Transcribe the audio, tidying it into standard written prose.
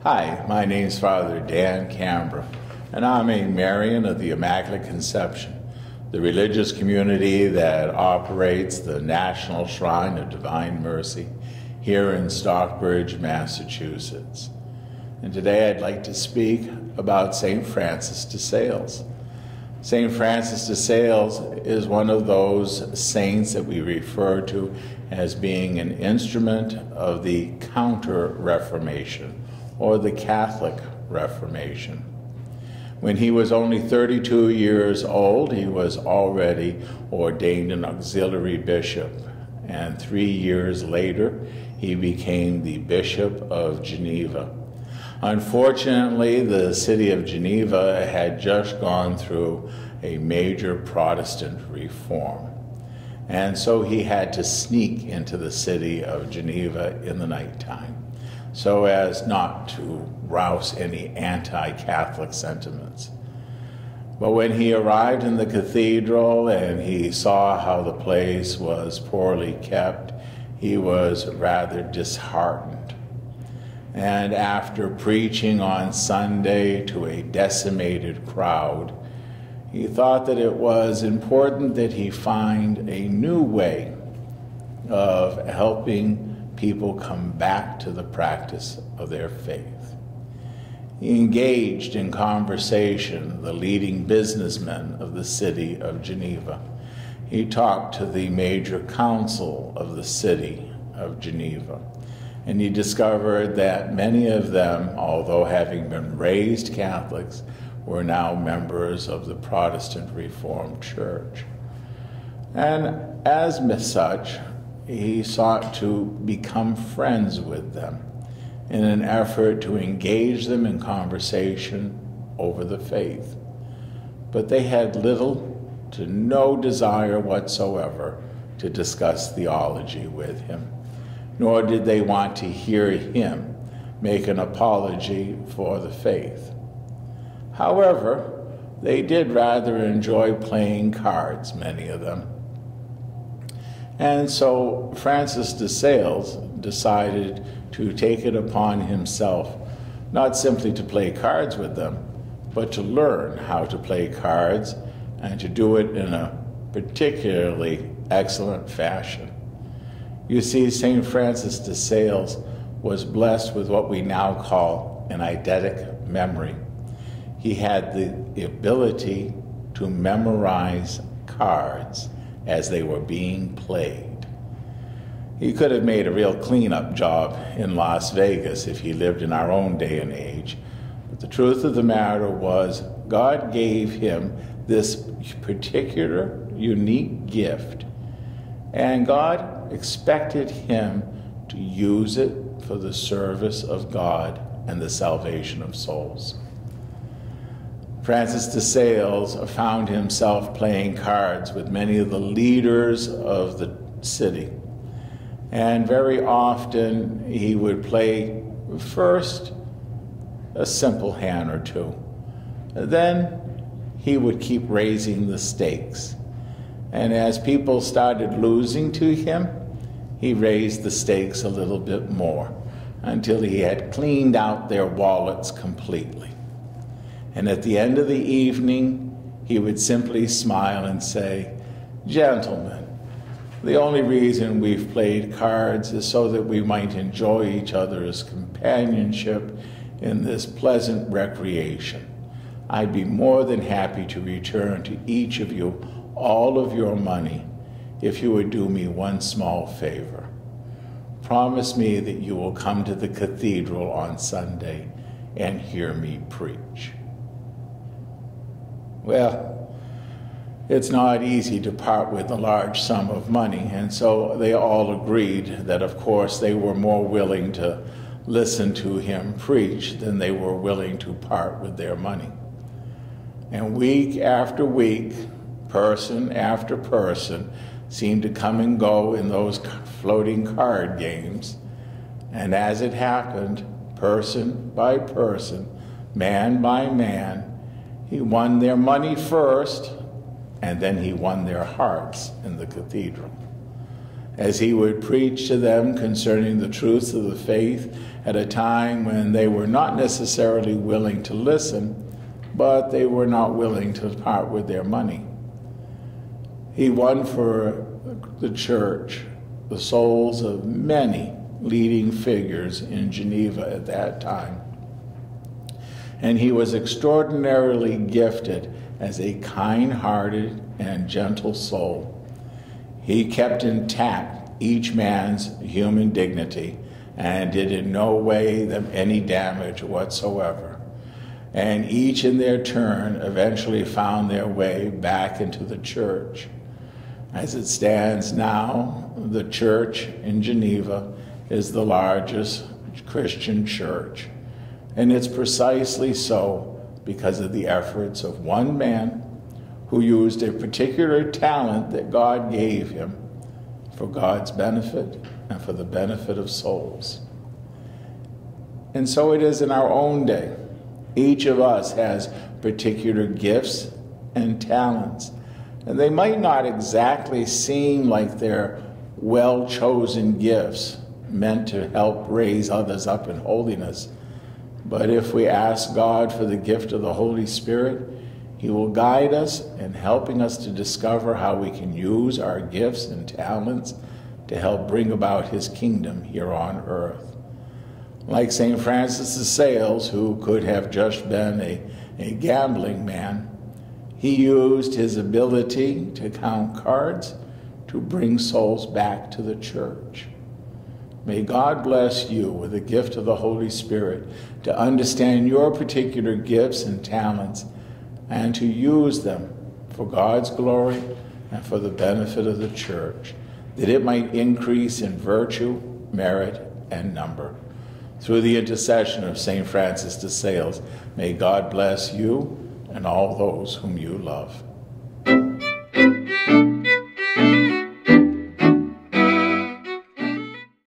Hi, my name's Father Dan Cambra, and I'm a Marian of the Immaculate Conception, the religious community that operates the National Shrine of Divine Mercy here in Stockbridge, Massachusetts. And today I'd like to speak about St. Francis de Sales. St. Francis de Sales is one of those saints that we refer to as being an instrument of the Counter-Reformation, or the Catholic Reformation. When he was only 32 years old, he was already ordained an auxiliary bishop, and 3 years later, he became the Bishop of Geneva. Unfortunately, the city of Geneva had just gone through a major Protestant reform, and so he had to sneak into the city of Geneva in the nighttime, so as not to rouse any anti-Catholic sentiments. But when he arrived in the cathedral and he saw how the place was poorly kept, he was rather disheartened. And after preaching on Sunday to a decimated crowd, he thought that it was important that he find a new way of helping people come back to the practice of their faith. He engaged in conversation the leading businessmen of the city of Geneva. He talked to the major council of the city of Geneva, and he discovered that many of them, although having been raised Catholics, were now members of the Protestant Reformed Church. And as such, he sought to become friends with them in an effort to engage them in conversation over the faith. But they had little to no desire whatsoever to discuss theology with him, nor did they want to hear him make an apology for the faith. However, they did rather enjoy playing cards, many of them. And so Francis de Sales decided to take it upon himself, not simply to play cards with them, but to learn how to play cards and to do it in a particularly excellent fashion. You see, St. Francis de Sales was blessed with what we now call an eidetic memory. He had the ability to memorize cards as they were being played. He could have made a real cleanup job in Las Vegas if he lived in our own day and age. But the truth of the matter was, God gave him this particular unique gift, and God expected him to use it for the service of God and the salvation of souls. Francis de Sales found himself playing cards with many of the leaders of the city. And very often he would play first a simple hand or two. Then he would keep raising the stakes. And as people started losing to him, he raised the stakes a little bit more until he had cleaned out their wallets completely. And at the end of the evening, he would simply smile and say, "Gentlemen, the only reason we've played cards is so that we might enjoy each other's companionship in this pleasant recreation. I'd be more than happy to return to each of you all of your money if you would do me one small favor. Promise me that you will come to the cathedral on Sunday and hear me preach." Well, it's not easy to part with a large sum of money, and so they all agreed that, of course, they were more willing to listen to him preach than they were willing to part with their money. And week after week, person after person seemed to come and go in those floating card games, and as it happened, person by person, man by man, he won their money first, and then he won their hearts in the cathedral. as he would preach to them concerning the truths of the faith at a time when they were not necessarily willing to listen, but they were not willing to part with their money. He won for the church the souls of many leading figures in Geneva at that time. And he was extraordinarily gifted as a kind-hearted and gentle soul. He kept intact each man's human dignity and did in no way them any damage whatsoever. And each in their turn eventually found their way back into the church. As it stands now, the church in Geneva is the largest Christian church. And it's precisely so because of the efforts of one man who used a particular talent that God gave him for God's benefit and for the benefit of souls. And so it is in our own day. Each of us has particular gifts and talents. And they might not exactly seem like they're well-chosen gifts meant to help raise others up in holiness. But if we ask God for the gift of the Holy Spirit, he will guide us in helping us to discover how we can use our gifts and talents to help bring about his kingdom here on earth. Like St. Francis de Sales, who could have just been a gambling man, he used his ability to count cards to bring souls back to the church. May God bless you with the gift of the Holy Spirit to understand your particular gifts and talents and to use them for God's glory and for the benefit of the church, that it might increase in virtue, merit, and number. Through the intercession of St. Francis de Sales, may God bless you and all those whom you love.